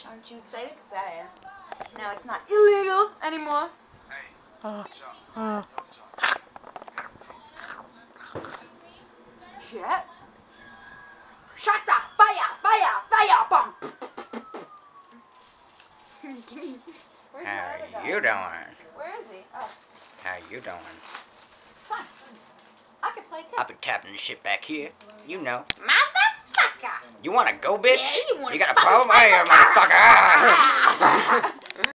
Aren't you excited? Because I am. Now it's not illegal anymore. Shit. Shut the fire! Fire! Fire! Bomb! Where's How you doing? Where is he? Oh. How you doing? Fine. I can play too. I'll be tapping this shit back here. You know. Motherfucker! You wanna go, bitch? Yeah, you wanna got a problem? Hey, motherfucker!